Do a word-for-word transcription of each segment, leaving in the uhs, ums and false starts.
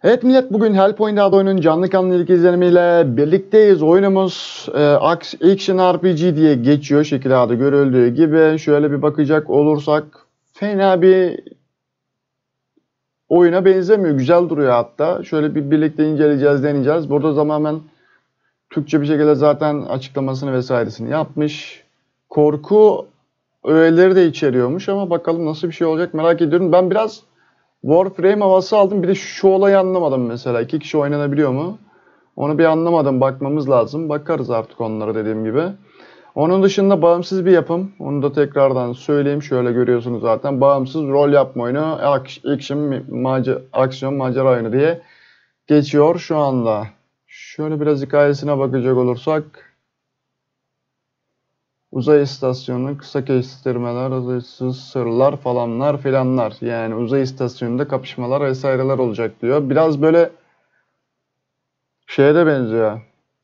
Evet millet, bugün Hellpoint adlı oyunun canlı kanlı ilk izlenimiyle birlikteyiz. Oyunumuz e, Action R P G diye geçiyor. Şekil adı görüldüğü gibi. Şöyle bir bakacak olursak fena bir oyuna benzemiyor. Güzel duruyor hatta. Şöyle bir birlikte inceleyeceğiz, deneyeceğiz. Burada tamamen Türkçe bir şekilde zaten açıklamasını vesairesini yapmış. Korku öğeleri de içeriyormuş ama bakalım nasıl bir şey olacak merak ediyorum. Ben biraz Warframe havası aldım. Bir de şu olayı anlamadım mesela. İki kişi oynanabiliyor mu? Onu bir anlamadım. Bakmamız lazım. Bakarız artık onlara dediğim gibi. Onun dışında bağımsız bir yapım. Onu da tekrardan söyleyeyim. Şöyle görüyorsunuz zaten. Bağımsız rol yapma oyunu. Action, macer, aksiyon macera oyunu diye geçiyor şu anda. Şöyle biraz hikayesine bakacak olursak. Uzay istasyonu, kısa kestirmeler, uzaysız sırlar falanlar filanlar. Yani uzay istasyonunda kapışmalar vesaireler olacak diyor. Biraz böyle şeye de benziyor.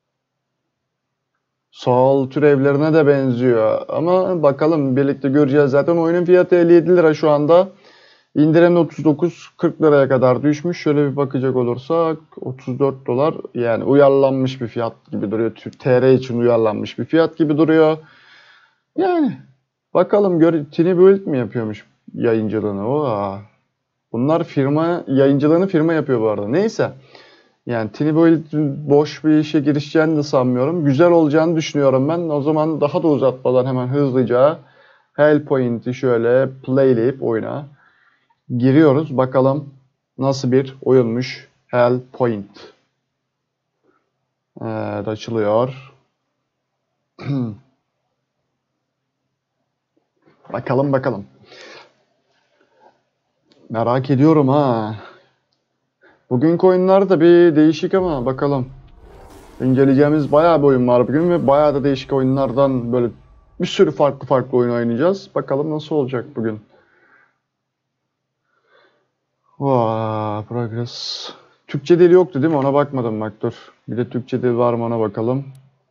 Soul türevlerine de benziyor. Ama bakalım birlikte göreceğiz zaten. Oyunun fiyatı elli yedi lira şu anda. İndirim otuz dokuz kırk liraya kadar düşmüş. Şöyle bir bakacak olursak otuz dört dolar, yani uyarlanmış bir fiyat gibi duruyor. T R için uyarlanmış bir fiyat gibi duruyor. Yani bakalım, gör Tiny Build mi yapıyormuş yayıncılığını? Oha. Bunlar firma yayıncılığını firma yapıyor bu arada. Neyse. Yani Tiny Build boş bir işe girişeceğini de sanmıyorum. Güzel olacağını düşünüyorum ben. O zaman daha da uzatmadan hemen hızlıca Hellpoint'i şöyle playleyip oyuna giriyoruz. Bakalım nasıl bir oyunmuş Hellpoint. Evet, açılıyor. Bakalım bakalım. Merak ediyorum ha. Bugünkü oyunlar da bir değişik ama bakalım. İnceleyeceğimiz bayağı bir oyun var bugün ve bayağı da değişik oyunlardan böyle bir sürü farklı farklı oyun oynayacağız. Bakalım nasıl olacak bugün. Vaa, progress. Türkçe dili yoktu değil mi? Ona bakmadım bak, dur. Bir de Türkçe dil var mı ona bakalım.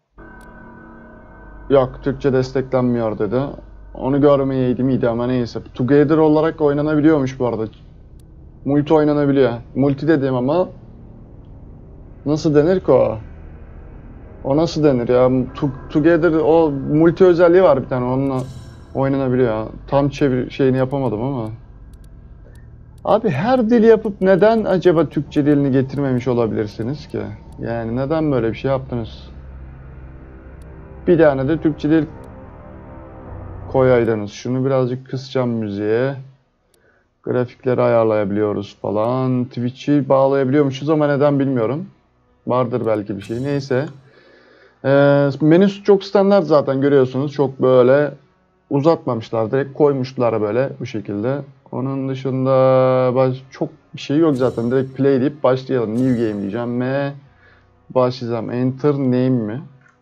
Yok, Türkçe desteklenmiyor dedi. Onu görmeyeydim iyiydi ama neyse. Together olarak oynanabiliyormuş bu arada. Multi oynanabiliyor. Multi dediğim ama nasıl denir ki o? O nasıl denir ya? Together, o multi özelliği var bir tane, onunla oynanabiliyor. Tam çevir şeyini yapamadım ama. Abi her dili yapıp neden acaba Türkçe dilini getirmemiş olabilirsiniz ki? Yani neden böyle bir şey yaptınız? Bir tane de Türkçe dil koyaydınız. Şunu birazcık kısacağım müziğe. Grafikleri ayarlayabiliyoruz falan. Twitch'i bağlayabiliyormuşuz ama neden bilmiyorum. Vardır belki bir şey. Neyse. Ee, menüsü çok standart zaten, görüyorsunuz. Çok böyle uzatmamışlar. Direkt koymuşlar böyle bu şekilde. Onun dışında baş, çok bir şey yok zaten. Direkt play deyip başlayalım. New game diyeceğim. M başlayacağım. Enter name mi?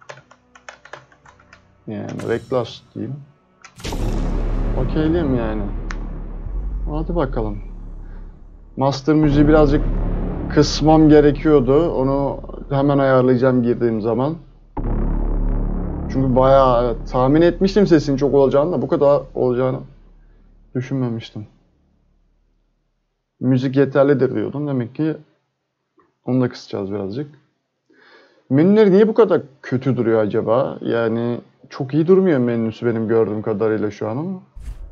Yani reckless diyeyim. Okeyliyim yani. Hadi bakalım. Master müziği birazcık kısmam gerekiyordu. Onu hemen ayarlayacağım girdiğim zaman. Çünkü bayağı, evet, tahmin etmiştim sesin çok olacağını da bu kadar olacağını düşünmemiştim. Müzik yeterlidir diyordum. Demek ki onu da kısacağız birazcık. Menüleri niye bu kadar kötü duruyor acaba? Yani çok iyi durmuyor menüsü benim gördüğüm kadarıyla şu an ama.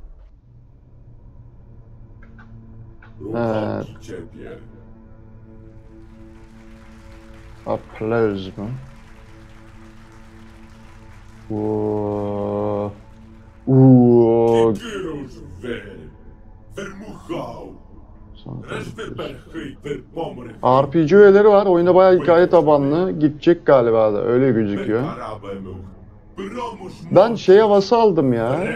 Evet. Applause mu? Uuuu. Uuuu. R P G üyeleri var. Oyunda bayağı hikaye tabanlı. Gidecek galiba da. Öyle gözüküyor. Ben şey havası aldım ya.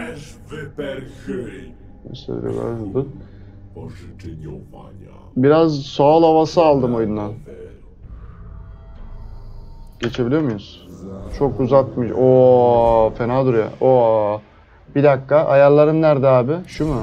Biraz Soul havası aldım oyundan. Geçebiliyor muyuz? Çok uzatmış. Oo, fena duruyor. Oo. Bir dakika. Ayarlarım nerede abi? Şu mu?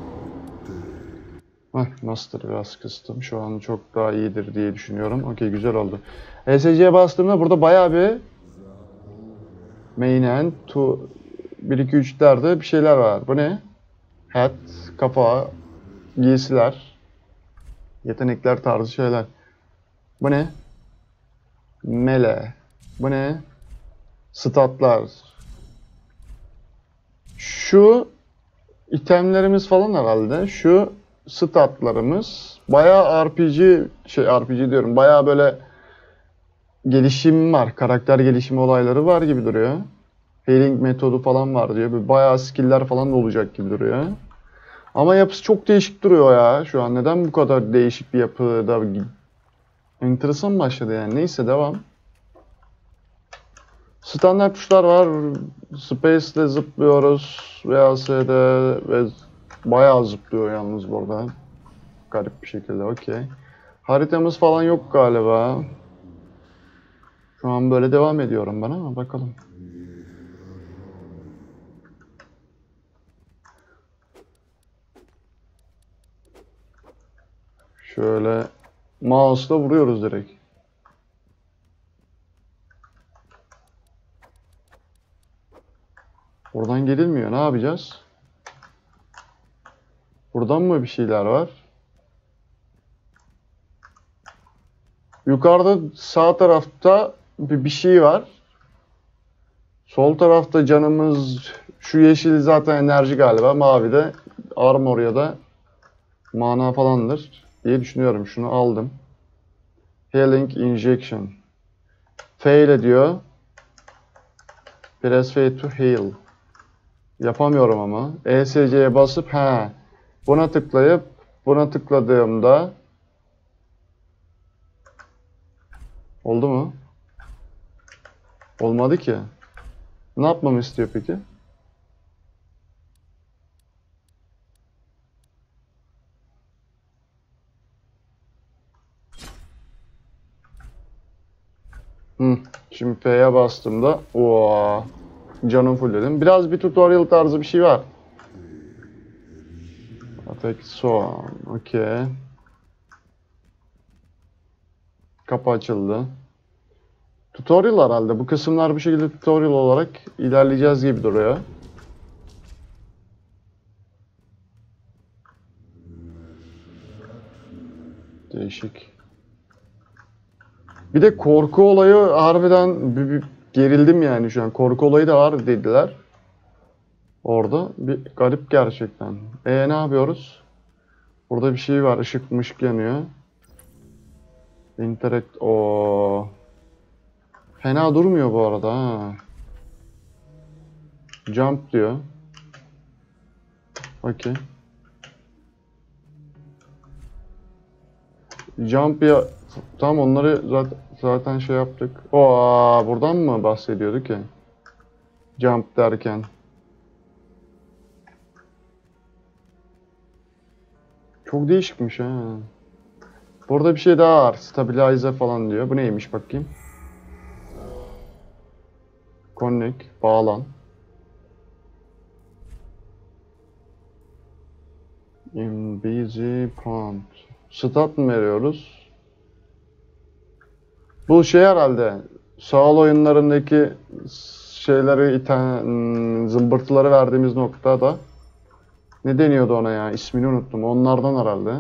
Heh, master biraz kıstım. Şu an çok daha iyidir diye düşünüyorum. Okey, güzel oldu. E S C'ye bastığımda burada bayağı bir main end, to bir iki üçlerde bir şeyler var. Bu ne? Hat, kafa, giysiler, yetenekler tarzı şeyler. Bu ne? Mele. Bu ne? Statlar. Şu itemlerimiz falan herhalde. Şu statlarımız. Bayağı R P G şey R P G diyorum. Bayağı böyle gelişim var. Karakter gelişimi olayları var gibi duruyor. Healing metodu falan var diyor. Böyle bayağı skill'ler falan da olacak gibi duruyor. Ama yapısı çok değişik duruyor ya şu an. Neden bu kadar değişik bir yapıda enteresan başladı yani. Neyse devam. Standart tuşlar var. Space ile zıplıyoruz. V S'de ve bayağı zıplıyor yalnız burada. Garip bir şekilde. Okey. Haritamız falan yok galiba. Şu an böyle devam ediyorum ben ama bakalım. Şöyle mouse'la vuruyoruz direkt. Oradan gelilmiyor. Ne yapacağız? Buradan mı bir şeyler var? Yukarıda sağ tarafta bir, bir şey var. Sol tarafta canımız, şu yeşil zaten enerji galiba. Mavi de armor ya da mana falandır diye düşünüyorum. Şunu aldım. Healing injection. Fail ediyor. Press F to heal. Yapamıyorum ama. E S C'ye basıp ha buna tıklayıp buna tıkladığımda oldu mu? Olmadı ki. Ne yapmamı istiyor peki? Hı. Şimdi F'ye bastığımda ooo canım fullledim. Biraz bir tutorial tarzı bir şey var. Attack soğan. Okey. Kapı açıldı. Tutorial herhalde. Bu kısımlar bir şekilde tutorial olarak ilerleyeceğiz gibi duruyor. Değişik. Bir de korku olayı harbiden bir, bir gerildim yani şu an. Korku olayı da var dediler. Orada bir garip gerçekten. E ne yapıyoruz? Burada bir şey var. Işık mışık yanıyor. Interact. O fena durmuyor bu arada ha. Jump diyor. Okey. Jump ya. Tam onları zaten, zaten şey yaptık. Oo buradan mı bahsediyordu ki? Jump derken. Çok değişikmiş ha. Burada bir şey daha var. Stabilize falan diyor. Bu neymiş bakayım. Connect. Bağlan. Busy prompt. Stat mı veriyoruz? Bu şey herhalde. Sağol oyunlarındaki şeyleri iten zımbırtıları verdiğimiz noktada. Ne deniyordu ona ya? İsmini unuttum. Onlardan herhalde.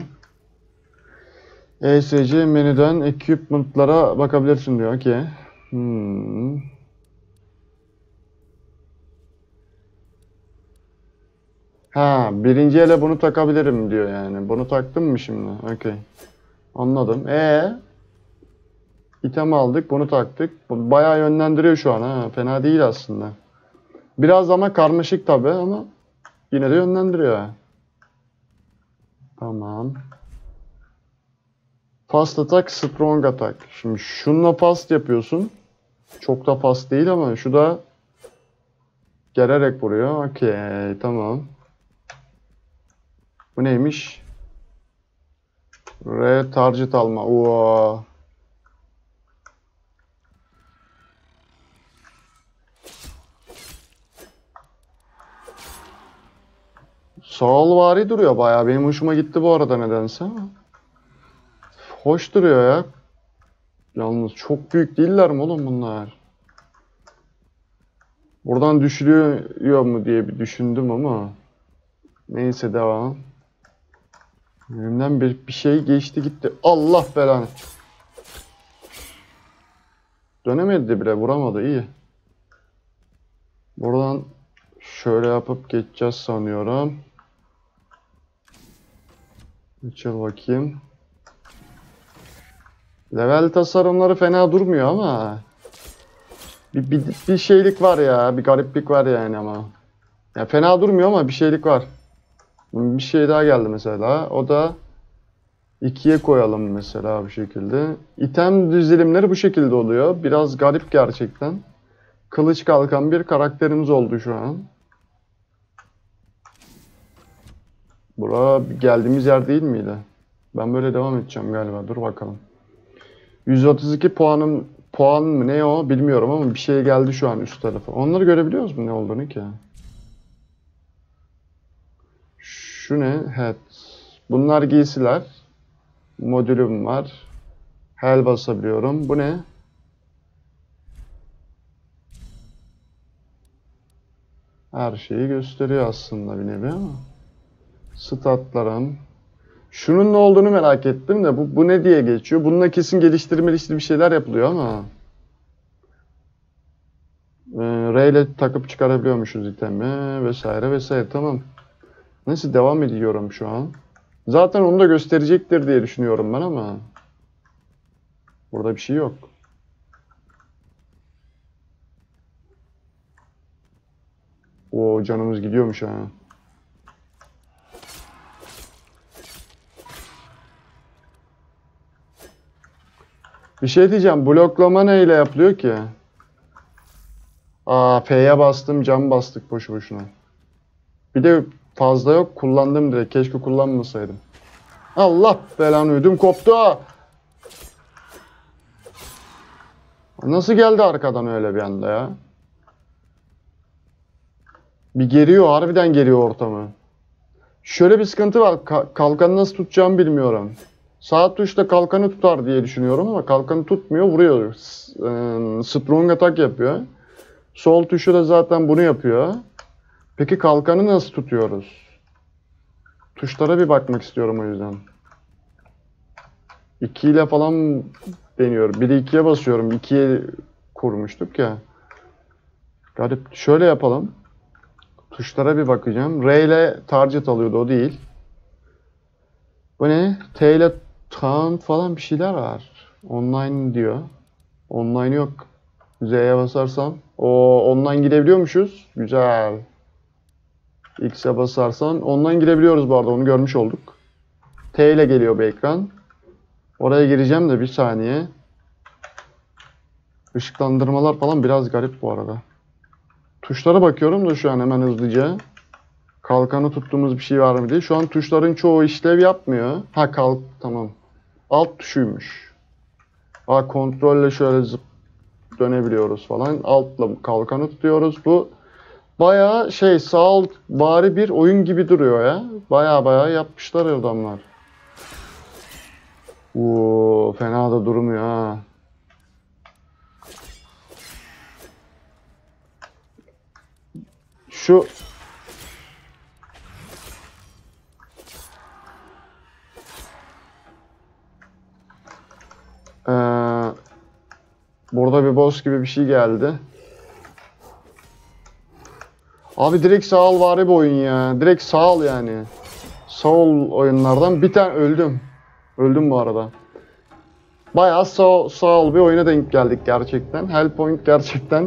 E S C menüden equipment'lara bakabilirsin diyor. Okey. Hmm. Ha, birinci ele bunu takabilirim diyor yani. Bunu taktım mı şimdi? Okey. Anladım. E item aldık, bunu taktık. Bu bayağı yönlendiriyor şu an ha. Fena değil aslında. Biraz ama karmaşık tabi ama yine de yönlendiriyor. Tamam. Fast attack, strong attack. Şimdi şununla fast yapıyorsun. Çok da fast değil ama şu da gelerek vuruyor. Okey, tamam. Bu neymiş? R target alma. Oo. Saulvari duruyor bayağı. Benim hoşuma gitti bu arada nedense. Hoş duruyor ya. Yalnız çok büyük değiller mi oğlum bunlar? Buradan düşürüyor mu diye bir düşündüm ama. Neyse devam. Önümden bir, bir şey geçti gitti. Allah belanı. Dönemedi bile, vuramadı, iyi. Buradan şöyle yapıp geçeceğiz sanıyorum. Geçelim bakayım. Level tasarımları fena durmuyor ama bir, bir, bir şeylik var ya, bir gariplik var yani ama. Ya fena durmuyor ama bir şeylik var. Bir şey daha geldi mesela. O da ikiye koyalım mesela bu şekilde. İtem dizilimleri bu şekilde oluyor. Biraz garip gerçekten. Kılıç kalkan bir karakterimiz oldu şu an. Bura geldiğimiz yer değil miydi? Ben böyle devam edeceğim galiba. Dur bakalım. yüz otuz iki puanım puan mı ne o bilmiyorum ama bir şey geldi şu an üst tarafa. Onları görebiliyoruz mu ne olduğunu ki? Şu ne? Evet. Bunlar giysiler. Modülüm var. Hel basabiliyorum. Bu ne? Her şeyi gösteriyor aslında bir nevi ama. Statlarım. Şunun ne olduğunu merak ettim de bu, bu ne diye geçiyor? Bununla kesin geliştirmeli işte bir şeyler yapılıyor ama. Ee, R ile takıp çıkarabiliyormuşuz itemi vesaire vesaire, tamam. Neyse devam ediyorum şu an. Zaten onu da gösterecektir diye düşünüyorum ben ama. Burada bir şey yok. O canımız gidiyormuş ha. Bir şey diyeceğim. Bloklama neyle yapılıyor ki? Aa, F'ye bastım, cam bastık boşu boşuna. Bir de fazla yok. Kullandım direkt. Keşke kullanmasaydım. Allah belanı, ödüm koptu. Nasıl geldi arkadan öyle bir anda ya? Bir geriyor. Harbiden geriyor ortamı. Şöyle bir sıkıntı var. Ka- kalkanı nasıl tutacağımı bilmiyorum. Sağ tuşla kalkanı tutar diye düşünüyorum ama kalkanı tutmuyor. Vuruyor. S- e, strong atak yapıyor. Sol tuşu da zaten bunu yapıyor. Peki kalkanı nasıl tutuyoruz? Tuşlara bir bakmak istiyorum o yüzden. iki ile falan deniyorum. biri ikiye basıyorum. ikiye kurmuştuk ya. Garip. Şöyle yapalım. Tuşlara bir bakacağım. R ile target alıyordu, o değil. Bu ne? T ile taunt falan bir şeyler var. Online diyor. Online yok. Z'ye basarsam. O online girebiliyormuşuz. Güzel. X'e basarsan online girebiliyoruz bu arada, onu görmüş olduk. T ile geliyor bu ekran. Oraya gireceğim de bir saniye. Işıklandırmalar falan biraz garip bu arada. Tuşlara bakıyorum da şu an hemen hızlıca. Kalkanı tuttuğumuz bir şey var mı diye. Şu an tuşların çoğu işlev yapmıyor. Ha kalk, tamam. Alt tuşuymuş. Ha kontrolle şöyle zıp dönebiliyoruz falan. Altla kalkanı tutuyoruz. Bu bayağı şey, sağ alt bari bir oyun gibi duruyor ya. Bayağı bayağı yapmışlar adamlar. Oo, fena da durmuyor ha. Şu ee, burada bir boss gibi bir şey geldi. Abi direkt sağ ol vari bir oyun ya. Direkt sağ ol yani. Sağ ol oyunlardan bir tane öldüm. Öldüm bu arada. Bayağı sağ, sağ ol bir oyuna denk geldik gerçekten. Hellpoint gerçekten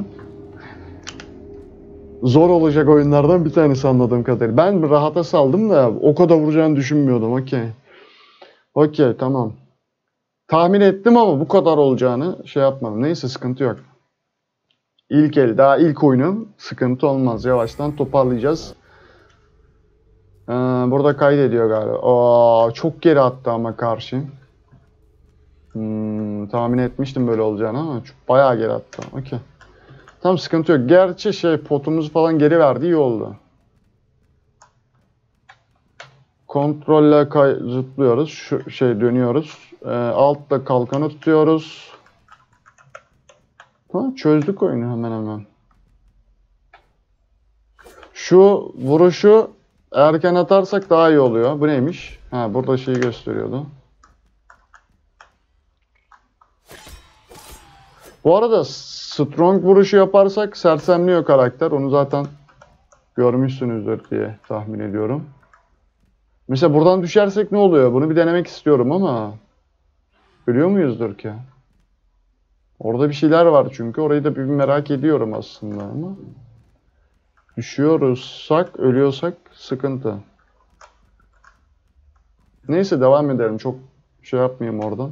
zor olacak oyunlardan bir tanesi anladığım kadarıyla. Ben rahata saldım da o kadar vuracağını düşünmüyordum. Okey. Okey, tamam. Tahmin ettim ama bu kadar olacağını şey yapmadım. Neyse, sıkıntı yok. İlk el, daha ilk oyunum. Sıkıntı olmaz. Yavaştan toparlayacağız. Ee, burada kaydediyor galiba. Aa, çok geri attı ama karşı. Hmm, tahmin etmiştim böyle olacağını ama çok, bayağı geri attı. Okey. Tam sıkıntı yok. Gerçi şey, potumuzu falan geri verdi, iyi oldu. Kontrolle kay zıplıyoruz. Şu şey dönüyoruz. Ee, altta kalkanı tutuyoruz. Ha, çözdük oyunu hemen hemen. Şu vuruşu erken atarsak daha iyi oluyor. Bu neymiş? Ha, burada şeyi gösteriyordu. Bu arada strong vuruşu yaparsak sersemliyor karakter. Onu zaten görmüşsünüzdür diye tahmin ediyorum. Mesela buradan düşersek ne oluyor? Bunu bir denemek istiyorum ama biliyor muyuzdur ki? Orada bir şeyler var çünkü. Orayı da bir merak ediyorum aslında ama. Düşüyoruzsak, ölüyorsak sıkıntı. Neyse devam edelim. Çok şey yapmayayım oradan.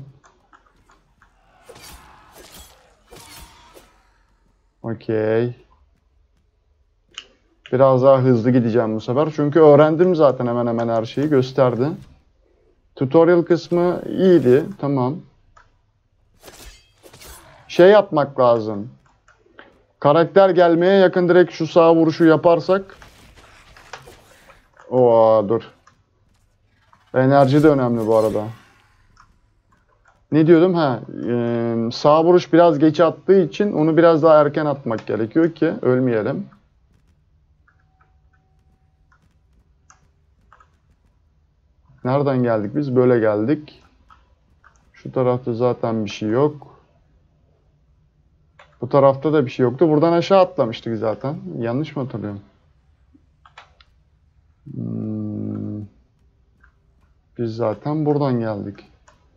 Okey. Biraz daha hızlı gideceğim bu sefer. Çünkü öğrendim zaten hemen hemen her şeyi gösterdi. Tutorial kısmı iyiydi. Tamam. Şey yapmak lazım. Karakter gelmeye yakın direkt şu sağ vuruşu yaparsak. Oo dur. Enerji de önemli bu arada. Ne diyordum? Ha, e, sağ vuruş biraz geç attığı için onu biraz daha erken atmak gerekiyor ki ölmeyelim. Nereden geldik biz? Böyle geldik. Şu tarafta zaten bir şey yok. Bu tarafta da bir şey yoktu. Buradan aşağı atlamıştık zaten. Yanlış mı hatırlıyorum? Hmm. Biz zaten buradan geldik.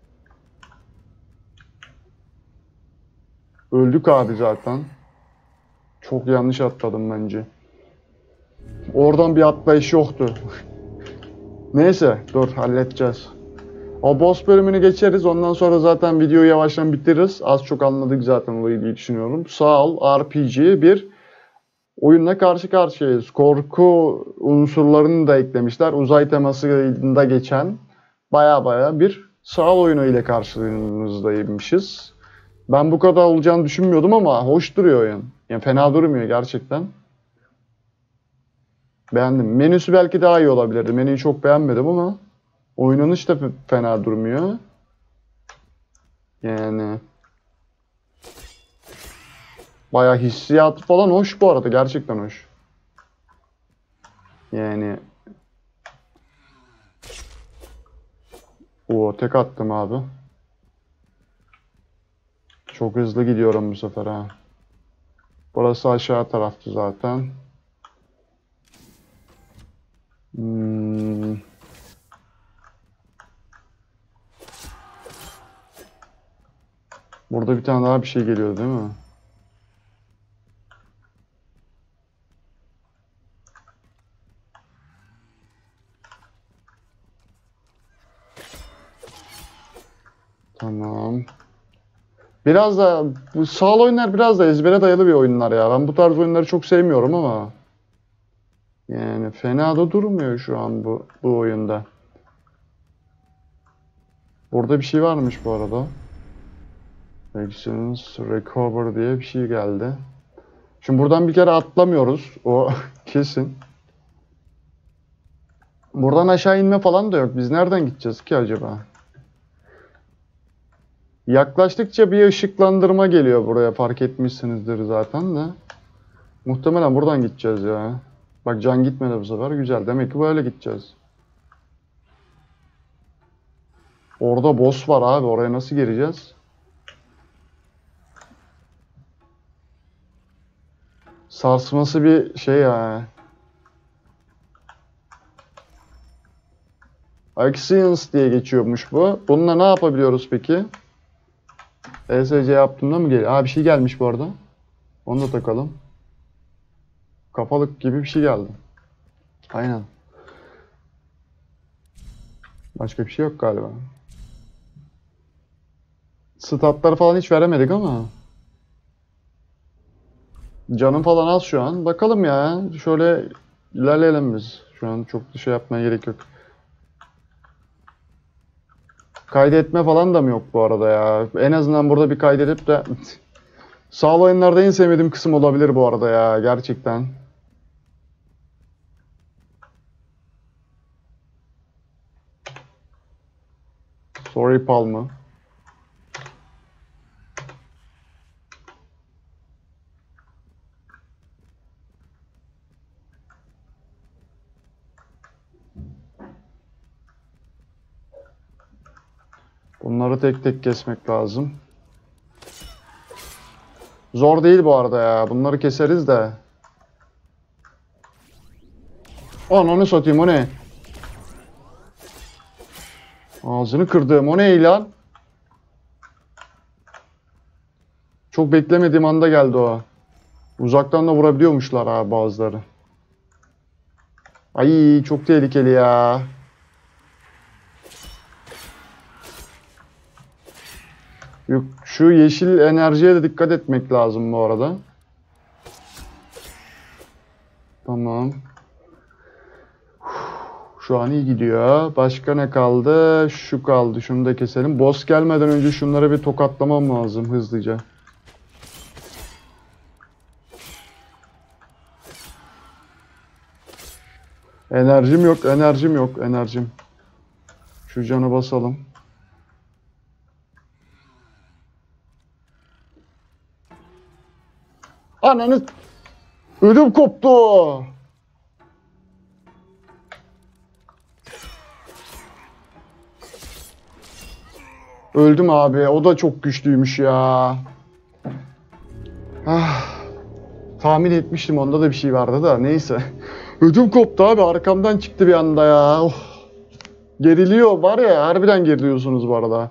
Öldük abi zaten. Çok yanlış atladım bence. Oradan bir atlayış yoktu. Neyse dur halledeceğiz. O boss bölümünü geçeriz. Ondan sonra zaten videoyu yavaştan bitiririz. Az çok anladık zaten olayı diye düşünüyorum. Sağ ol R P G bir oyunla karşı karşıyayız. Korku unsurlarını da eklemişler. Uzay temasında geçen baya baya bir sağ oyunu ile karşınızdaymışız. Ben bu kadar olacağını düşünmüyordum ama hoş duruyor oyun. Yani fena durmuyor gerçekten. Beğendim. Menüsü belki daha iyi olabilirdi. Menüyü çok beğenmedim ama oynanış da fena durmuyor. Yani bayağı hissiyatı falan hoş bu arada. Gerçekten hoş. Yani o tek attım abi. Çok hızlı gidiyorum bu sefer ha. Burası aşağı taraftı zaten. Hmm. Burada bir tane daha bir şey geliyor değil mi? Tamam. Biraz da bu sağ oyunlar biraz da ezbere dayalı bir oyunlar ya. Ben bu tarz oyunları çok sevmiyorum ama yani fena da durmuyor şu an bu bu oyunda. Burada bir şey varmış bu arada. Actions Recover diye bir şey geldi. Şimdi buradan bir kere atlamıyoruz. O kesin. Buradan aşağı inme falan da yok. Biz nereden gideceğiz ki acaba? Yaklaştıkça bir ışıklandırma geliyor buraya. Fark etmişsinizdir zaten de. Muhtemelen buradan gideceğiz ya. Bak can gitmedi bu sefer. Güzel. Demek ki böyle gideceğiz. Orada boss var abi. Oraya nasıl gireceğiz? Sarsması bir şey ya. Actions diye geçiyormuş bu. Bununla ne yapabiliyoruz peki? E S C yaptığımda mı geliyor? Aa bir şey gelmiş bu arada. Onu da takalım. Kafalık gibi bir şey geldi. Aynen. Başka bir şey yok galiba. Statları falan hiç veremedik ama. Canım falan az şu an. Bakalım ya. Şöyle ilerleyelim biz. Şu an çok da şey yapmaya gerek yok. Kaydetme falan da mı yok bu arada ya? En azından burada bir kaydedip de... Sağ oyunlarda en sevmediğim kısım olabilir bu arada ya. Gerçekten. Sorry Palm'ı. Bunları tek tek kesmek lazım. Zor değil bu arada ya. Bunları keseriz de. Ananı satayım, o ne? Ağzını kırdığım o ne lan? Çok beklemediğim anda geldi o. Uzaktan da vurabiliyormuşlar abi bazıları. Ay çok tehlikeli ya. Yok, şu yeşil enerjiye de dikkat etmek lazım bu arada. Tamam. Şu an iyi gidiyor. Başka ne kaldı? Şu kaldı. Şunu da keselim. Boss gelmeden önce şunları bir tokatlamam lazım hızlıca. Enerjim yok, enerjim yok, enerjim. Şu canı basalım. Ananı... Ödüm koptu. Öldüm abi. O da çok güçlüymüş ya. Ah, tahmin etmiştim, onda da bir şey vardı da neyse. Ödüm koptu abi. Arkamdan çıktı bir anda ya. Oh. Geriliyor var ya. Harbiden geriliyorsunuz bu arada.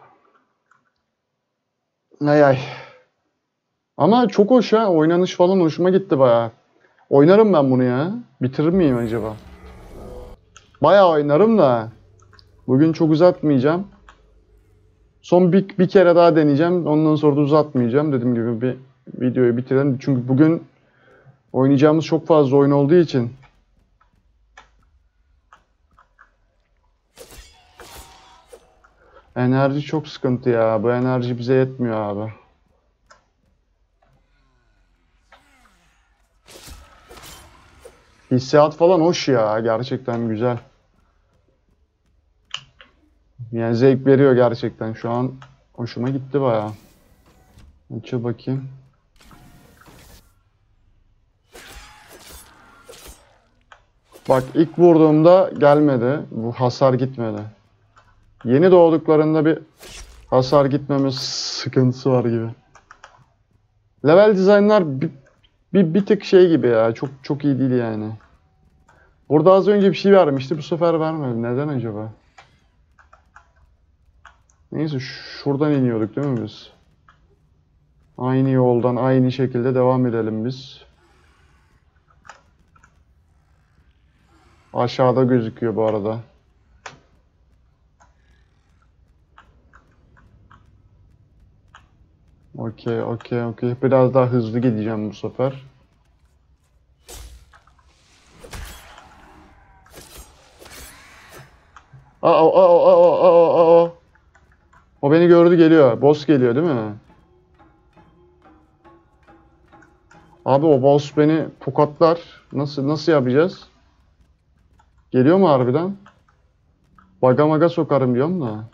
Ay ay. Ama çok hoş ha. Oynanış falan hoşuma gitti bayağı. Oynarım ben bunu ya. Bitirir miyim acaba? Bayağı oynarım da. Bugün çok uzatmayacağım. Son bir, bir kere daha deneyeceğim. Ondan sonra da uzatmayacağım. Dediğim gibi bir videoyu bitirelim. Çünkü bugün oynayacağımız çok fazla oyun olduğu için. Enerji çok sıkıntı ya. Bu enerji bize yetmiyor abi. Hissiyat falan hoş ya. Gerçekten güzel. Yani zevk veriyor gerçekten. Şu an hoşuma gitti bayağı. Açıl bakayım. Bak ilk vurduğumda gelmedi. Bu hasar gitmedi. Yeni doğduklarında bir hasar gitmeme sıkıntısı var gibi. Level dizaynlar bir, bir, bir tık şey gibi ya. Çok çok iyi değil yani. Burada az önce bir şey vermişti. Bu sefer vermedi. Neden acaba? Neyse şuradan iniyorduk değil mi biz? Aynı yoldan aynı şekilde devam edelim biz. Aşağıda gözüküyor bu arada. Okey, okey, okey. Biraz daha hızlı gideceğim bu sefer. Aa, aa, aa, aa, aa, aa. O beni gördü, geliyor. Boss geliyor değil mi? Abi o boss beni tokatlar. Nasıl nasıl yapacağız? Geliyor mu harbiden? Baga maga sokarım diyorum da.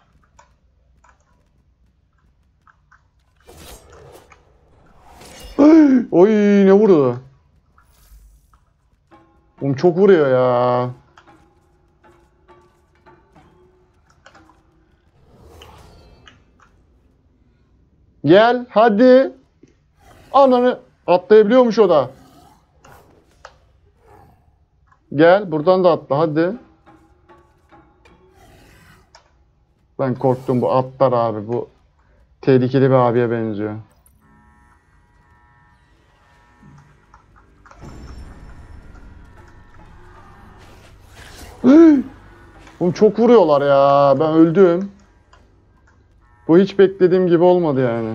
Oy ne vurdu? Oğlum çok vuruyor ya. Gel hadi. Ananı atlayabiliyormuş o da. Gel buradan da atla hadi. Ben korktum, bu atlar abi, bu tehlikeli bir abiye benziyor. Oğlum çok vuruyorlar ya. Ben öldüm. Bu hiç beklediğim gibi olmadı yani.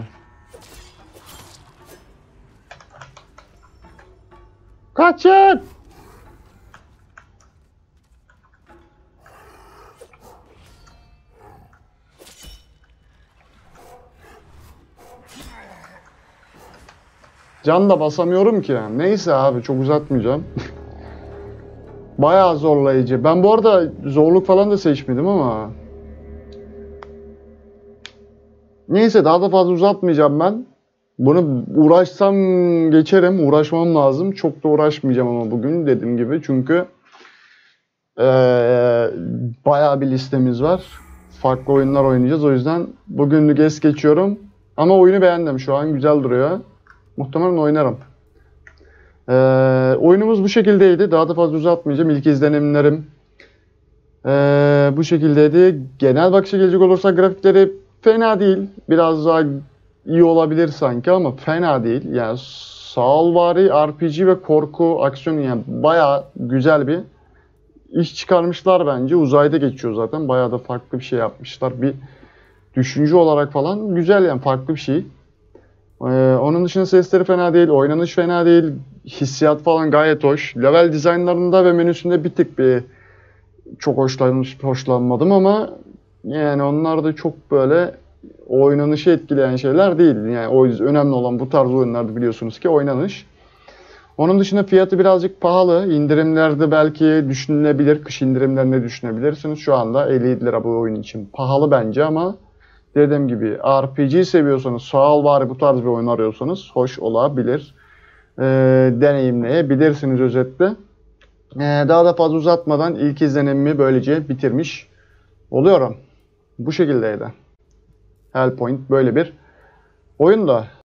Kaçın! Can da basamıyorum ki. Neyse abi çok uzatmayacağım. Bayağı zorlayıcı. Ben bu arada zorluk falan da seçmedim ama. Neyse daha da fazla uzatmayacağım ben. Bunu uğraşsam geçerim. Uğraşmam lazım. Çok da uğraşmayacağım ama bugün dediğim gibi. Çünkü ee, bayağı bir listemiz var. Farklı oyunlar oynayacağız. O yüzden bugünlük es geçiyorum. Ama oyunu beğendim. Şu an güzel duruyor. muhtemelen oynarım. Ee, oyunumuz bu şekildeydi. Daha da fazla uzatmayacağım. İlk izlenimlerim ee, bu şekildeydi. Genel bakışa gelecek olursak grafikleri fena değil. Biraz daha iyi olabilir sanki ama fena değil. Yani Soulsvari, R P G ve korku, aksiyon yani bayağı güzel bir iş çıkarmışlar bence. Uzayda geçiyor zaten. Bayağı da farklı bir şey yapmışlar. Bir düşünce olarak falan güzel yani farklı bir şey. Ee, onun dışında sesleri fena değil, oynanış fena değil, hissiyat falan gayet hoş. Level dizaynlarında ve menüsünde bir tık bir çok hoşlanmış, hoşlanmadım ama yani onlar da çok böyle oynanışı etkileyen şeyler değil. Yani o yüzden önemli olan bu tarz oyunlarda biliyorsunuz ki oynanış. Onun dışında fiyatı birazcık pahalı. İndirimlerde belki düşünülebilir. Kış indirimlerinde düşünebilirsiniz. Şu anda elli yedi lira bu oyun için. Pahalı bence ama dediğim gibi R P G seviyorsanız, Soulsvari bu tarz bir oyun arıyorsanız hoş olabilir. Ee, deneyimleyebilirsiniz özetle. Ee, daha da fazla uzatmadan ilk izlenimimi böylece bitirmiş oluyorum. Bu şekildeydi. Hellpoint böyle bir oyun da.